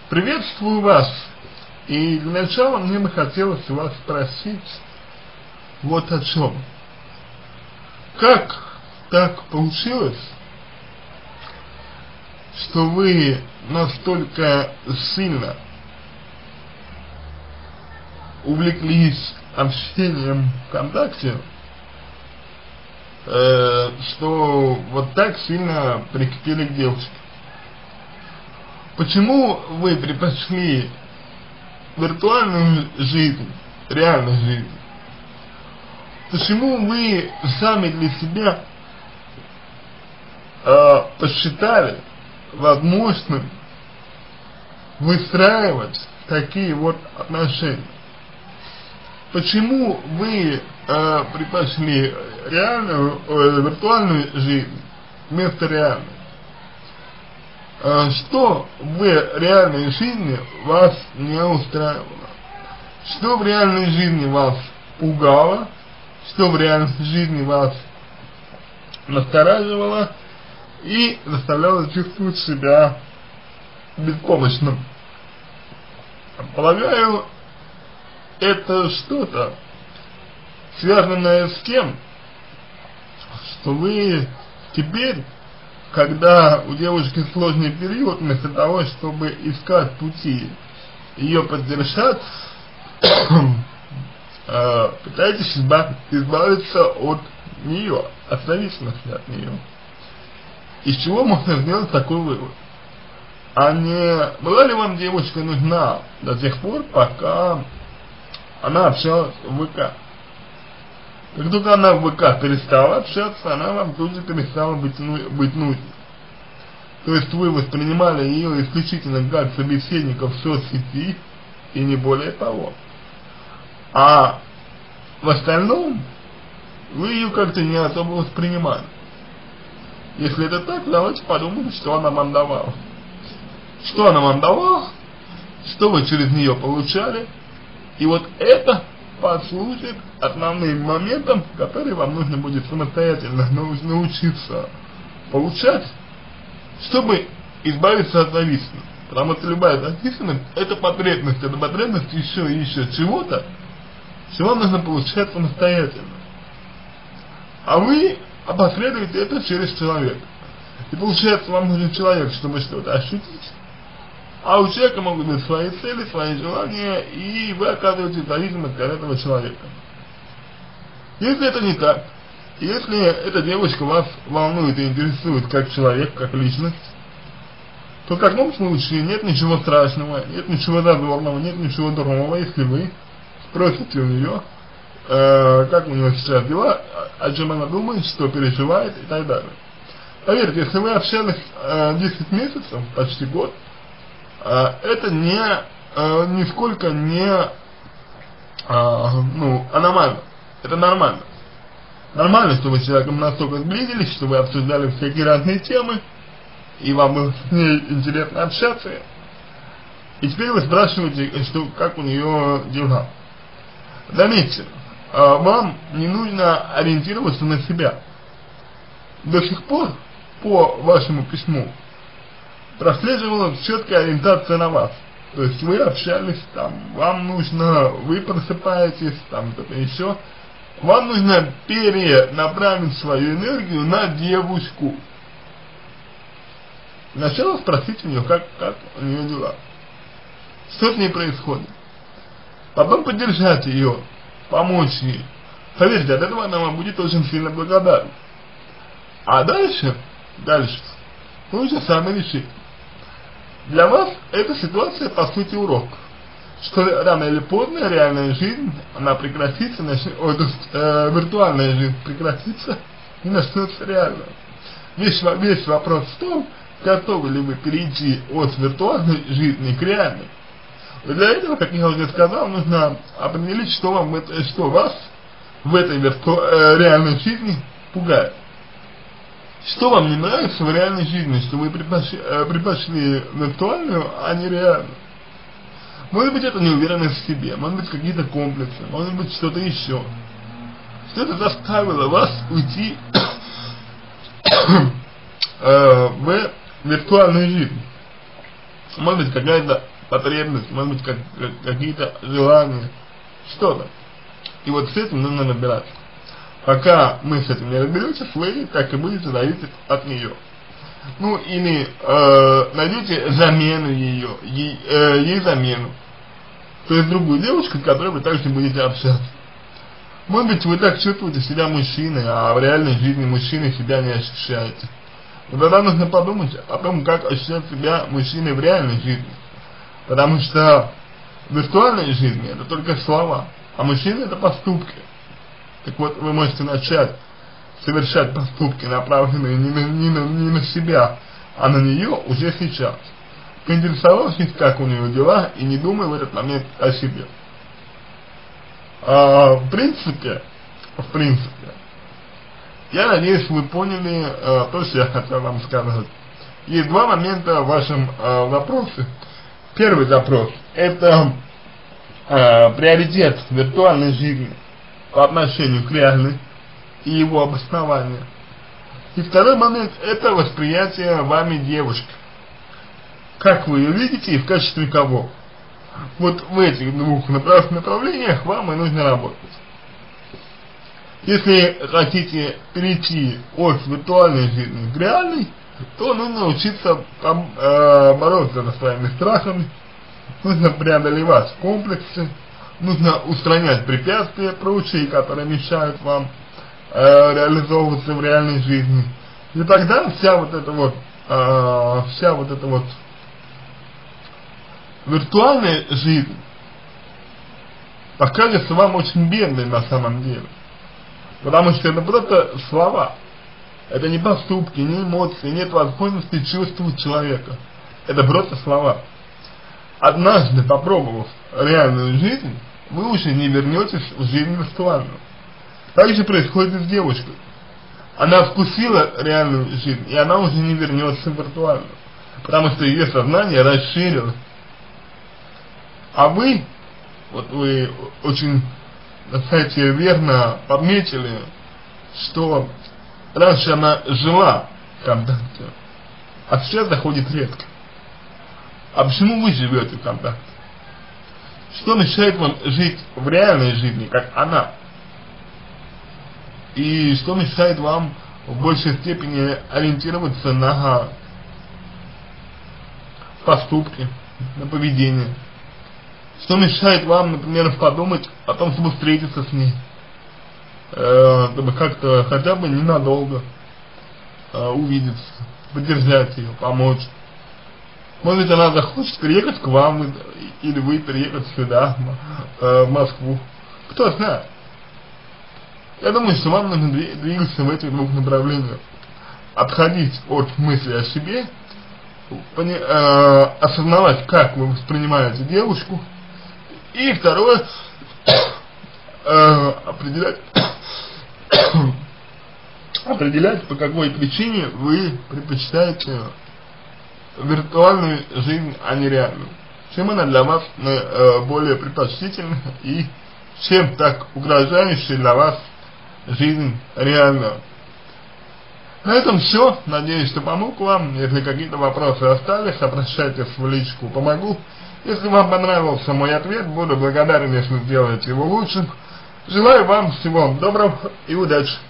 Приветствую вас. И для начала мне бы хотелось вас спросить вот о чем. Как так получилось, что вы настолько сильно увлеклись общением ВКонтакте, что вот так сильно прикипели к девушке? Почему вы предпочли виртуальную жизнь, реальную жизнь? Почему вы сами для себя посчитали возможным выстраивать такие вот отношения? Почему вы предпочли виртуальную жизнь вместо реальной? Что в реальной жизни вас не устраивало? Что в реальной жизни вас пугало? Что в реальной жизни вас настораживало и заставляло чувствовать себя беспомощным? Полагаю, это что-то связанное с тем, что вы теперь, когда у девушки сложный период, вместо того, чтобы искать пути ее поддержать, пытаетесь избавиться от нее, от зависимости от нее. Из чего можно сделать такой вывод? А не была ли вам девушка нужна до тех пор, пока она общалась в ВК? Как только она в ВК перестала общаться, она вам тут же перестала быть нужной. То есть вы воспринимали ее исключительно как собеседника в соцсети и не более того. А в остальном вы ее как-то не особо воспринимали. Если это так, давайте подумаем, что она вам давала. Что она вам давала, что вы через нее получали, и вот это послужит основным моментом, который вам нужно будет самостоятельно научиться получать, чтобы избавиться от зависимости. Потому что любая зависимость – это потребность еще и еще чего-то, что вам нужно получать самостоятельно. А вы опосредуете это через человека. И получается, вам нужен человек, чтобы что-то ощутить, а у человека могут быть свои цели, свои желания, и вы оказываетесь зависимости от этого человека. Если это не так, если эта девушка вас волнует и интересует как человек, как личность, то в таком случае нет ничего страшного, нет ничего зазорного, нет ничего дурного, если вы спросите у нее, как у нее сейчас дела, о чем она думает, что переживает и так далее. Поверьте, если вы общались 10 месяцев, почти год, это нисколько не аномально, это нормально. Нормально, что вы с человеком настолько сблизились, что вы обсуждали всякие разные темы, и вам было с ней интересно общаться, и теперь вы спрашиваете, как у нее дела. Заметьте, вам не нужно ориентироваться на себя. До сих пор, по вашему письму, прослеживалась четкая ориентация на вас. То есть вы общались, там, вам нужно, вы просыпаетесь, там, что-то еще. Вам нужно перенаправить свою энергию на девушку. Сначала спросите у нее, как у нее дела. Что с ней происходит. Потом поддержать ее, помочь ей. Поверьте, от этого она вам будет очень сильно благодарна. А дальше, вы уже сами решите. Для вас эта ситуация по сути урок, что рано или поздно реальная жизнь, она прекратится, виртуальная жизнь прекратится и начнется реальная. Весь вопрос в том, готовы ли вы перейти от виртуальной жизни к реальной. И для этого, как я уже сказал, нужно определить, что вас в этой реальной жизни пугает. Что вам не нравится в реальной жизни, что вы предпочли виртуальную, а не реальную? Может быть, это неуверенность в себе, может быть, какие-то комплексы, может быть, что-то еще. Что-то заставило вас уйти в виртуальную жизнь. Может быть, какая-то потребность, может быть, какие-то желания, что-то. И вот с этим нужно разбираться. Пока мы с этим не разберетесь, вы так и будете зависеть от нее. Ну, или найдете замену ей замену. То есть другую девушку, с которой вы также будете общаться. Может быть, вы так чувствуете себя мужчиной, а в реальной жизни мужчиной себя не ощущаете. Но тогда нужно подумать о том, как ощущать себя мужчиной в реальной жизни. Потому что в виртуальной жизни это только слова, а мужчина это поступки. Так вот, вы можете начать совершать поступки, направленные не на себя, а на нее уже сейчас. Поинтересовавшись, как у нее дела, и не думая в этот момент о себе. В принципе, я надеюсь, вы поняли то, что я хотел вам сказать. Есть два момента в вашем вопросе. Первый запрос – это приоритет виртуальной жизни по отношению к реальной и его обоснование. И второй момент – это восприятие вами девушки. Как вы ее видите и в качестве кого. Вот в этих двух направлениях вам и нужно работать. Если хотите перейти от виртуальной жизни к реальной, то нужно учиться бороться со своими страхами, нужно преодолевать комплексы, нужно устранять препятствия прочие, которые мешают вам реализовываться в реальной жизни. И тогда вся вот эта вот виртуальная жизнь покажется вам очень бедной на самом деле. Потому что это просто слова. Это не поступки, не эмоции, нет возможности чувствовать человека. Это просто слова. Однажды попробовав реальную жизнь, вы уже не вернетесь в жизнь виртуальную. Так же происходит и с девушкой. Она вкусила реальную жизнь, и она уже не вернется в виртуальную. Потому что ее сознание расширилось. А вы, вот вы очень, кстати, верно подметили, что раньше она жила в контакте, а сейчас заходит редко. А почему вы живете в контакте? Что мешает вам жить в реальной жизни, как она? И что мешает вам в большей степени ориентироваться на поступки, на поведение? Что мешает вам, например, подумать о том, чтобы встретиться с ней, чтобы как-то хотя бы ненадолго увидеться, поддержать ее, помочь? Может быть, она захочет переехать к вам, или вы переехать сюда, в Москву. Кто знает. Я думаю, что вам нужно двигаться в этих двух направлениях. Отходить от мысли о себе, осознавать, как вы воспринимаете девушку. И второе, определять, по какой причине вы предпочитаете виртуальную жизнь, а не реальную. Чем она для вас более предпочтительна и чем так угрожающая для вас жизнь реальная. На этом все. Надеюсь, что помог вам. Если какие-то вопросы остались, обращайтесь в личку, помогу. Если вам понравился мой ответ, буду благодарен, если сделаете его лучшим. Желаю вам всего доброго и удачи.